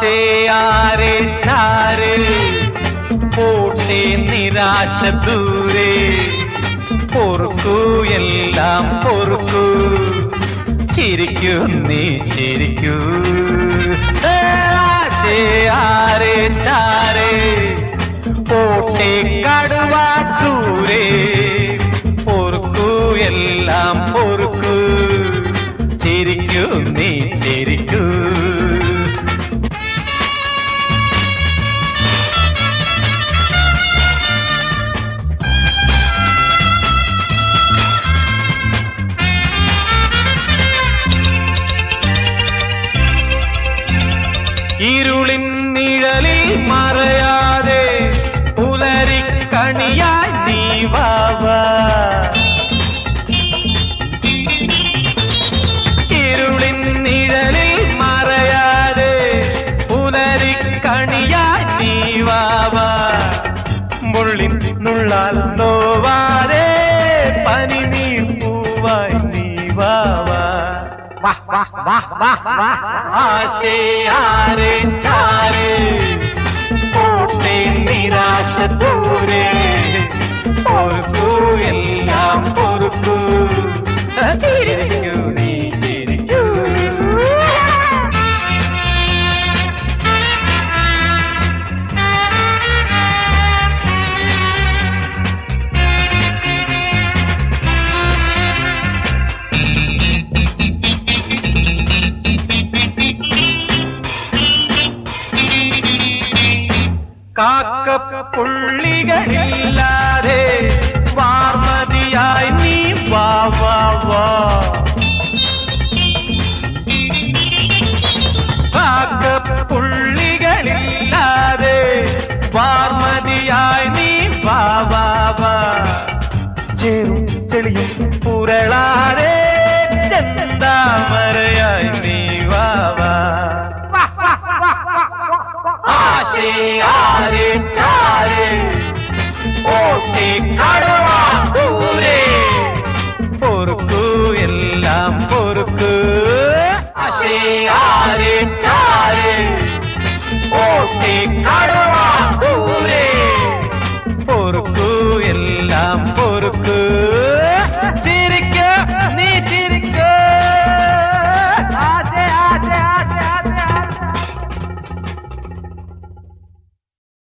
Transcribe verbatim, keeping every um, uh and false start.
ആശേ ആരെ ചാരെ പോട്ടെ നിരാശ ദൂരെ പൊറുക്കൂ എല്ലാം പൊറുക്കൂ ചിരിക്കൂ നീ ചിരിക്കൂ ആശേ ആരെ ചാരെ പോട്ടെ കടുവാ ദൂരെ പൊറുക്കൂ എല്ലാം പൊറുക്കൂ ചിരിക്കൂ നീ ചിരിക്കൂ ഇരുളിൻ നിഴലിൽ മറയാതെ പുലരിക്കണിയായി നീ വാവാ ഇരുളിൻ നിഴലിൽ മറയാതെ പുലരിക്കണിയായി നീ വാവാ മുള്ളിൻ നുള്ളാൽ നോവാതെ പനി നീ പൂവായി നീ വാവാ ആശേ ആരെ ചാരെ പോട്ടെ നിരാശ ദൂരെ പൊറുക്കൂ എല്ലാം പൊറുക്കൂ ചിരിക്കൂ നീ ചിരിക്കൂ കാക്കപ്പുള്ളികളില്ലാതെ വാർമതിയായി നീ വാ വാ വാ കാക്കപ്പുള്ളികളില്ലാതെ വാർമതിയായി നീ വാ വാ വാ ചേരും തെളിയും പുരളാതെ ചെന്താമരയായി നീ വാ വാ ആശേ ആരെ ചാരെ പോട്ടെ കടുവാ ദൂരെ പൊറുക്കൂ എല്ലാം പൊറുക്കൂ ആശേ ആരെ ചാരെ പോട്ടെ കടുവാ ദൂരെ പൊറുക്കൂ എല്ലാം പൊറുക്കൂ